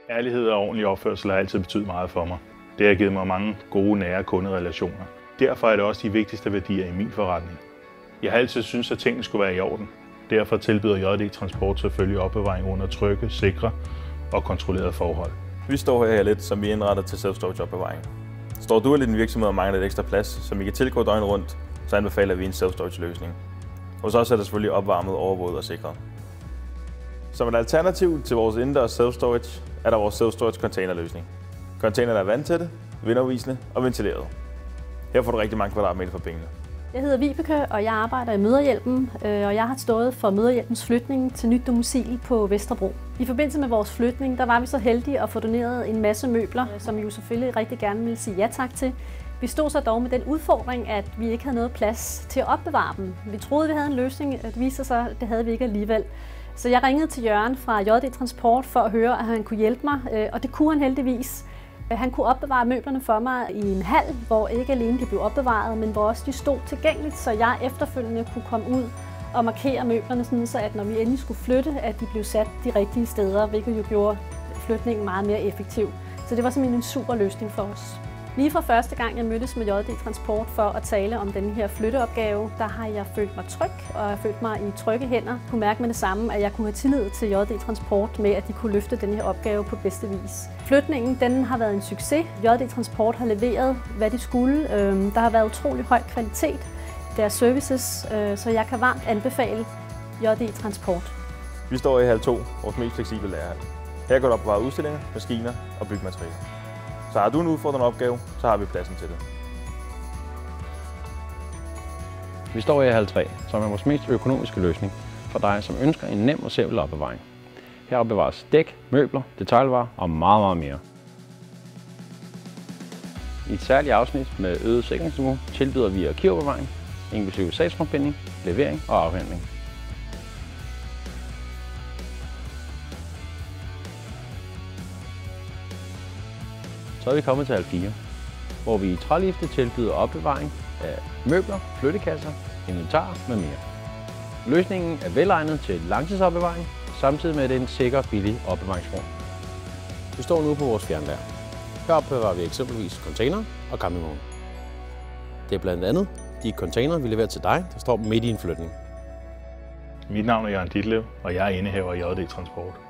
Ærlighed og ordentlig opførsel har altid betydet meget for mig. Det har givet mig mange gode, nære kunderelationer. Derfor er det også de vigtigste værdier i min forretning. Jeg har altid syntes, at tingene skulle være i orden. Derfor tilbyder JD Transport selvfølgelig opbevaring under trygge, sikre og kontrollerede forhold. Vi står her lidt, som vi indretter til self-storage opbevaring. Står du eller din virksomhed og mangler lidt ekstra plads, som I kan tilgå døgnet rundt, så anbefaler vi en self-storage løsning. Hos os er det selvfølgelig opvarmet, overvåget og sikret. Som et alternativ til vores indendørs self-storage er der vores self-storage containerløsning. Containerne er vandtætte, vindafvisende og ventileret. Her får du rigtig mange kvadratmeter for pengene. Jeg hedder Vibeke, og jeg arbejder i Mødrehjælpen, og jeg har stået for Mødrehjælpens flytning til nyt domicil på Vesterbro. I forbindelse med vores flytning, der var vi så heldige at få doneret en masse møbler, som vi jo selvfølgelig rigtig gerne ville sige ja tak til. Vi stod så dog med den udfordring, at vi ikke havde noget plads til at opbevare dem. Vi troede, vi havde en løsning, at det viste sig, at det havde vi ikke alligevel. Så jeg ringede til Jørgen fra JD Transport for at høre, at han kunne hjælpe mig, og det kunne han heldigvis. Han kunne opbevare møblerne for mig i en hal, hvor ikke alene de blev opbevaret, men hvor også de stod tilgængeligt, så jeg efterfølgende kunne komme ud og markere møblerne, sådan så at når vi endelig skulle flytte, at de blev sat de rigtige steder, hvilket jo gjorde flytningen meget mere effektiv. Så det var simpelthen en super løsning for os. Lige fra første gang, jeg mødtes med JD Transport for at tale om den her flytteopgave, der har jeg følt mig tryg, og jeg har følt mig i trygge hænder. Jeg kunne mærke med det samme, at jeg kunne have tillid til JD Transport med, at de kunne løfte den her opgave på bedste vis. Flytningen den har været en succes. JD Transport har leveret, hvad de skulle. Der har været utrolig høj kvalitet i deres services, så jeg kan varmt anbefale JD Transport. Vi står i hal 2, vores mest fleksible lagerhal. Her kan du opbevare udstillinger, maskiner og byggematerialer. Så har du en udfordrende opgave, så har vi pladsen til det. Vi står i hal 3, som er vores mest økonomiske løsning for dig, som ønsker en nem og simpel opbevaring. Her opbevares dæk, møbler, detailvarer og meget, meget mere. I et særligt afsnit med øget sikringsniveau tilbyder vi arkivopbevaring, inklusive sagsforbinding, levering og afhandling. Så er vi kommet til hal 4, hvor vi i trælifte tilbyder opbevaring af møbler, flyttekasser, inventar med mere. Løsningen er velegnet til langtidsopbevaring, samtidig med at det er en sikker og billig opbevaringsform. Vi står nu på vores fjernlager. Her opbevarer vi eksempelvis container og campingvogne. Det er blandt andet de container, vi leverer til dig, der står midt i en flytning. Mit navn er Jørgen Ditlev, og jeg er indehaver af JD Transport.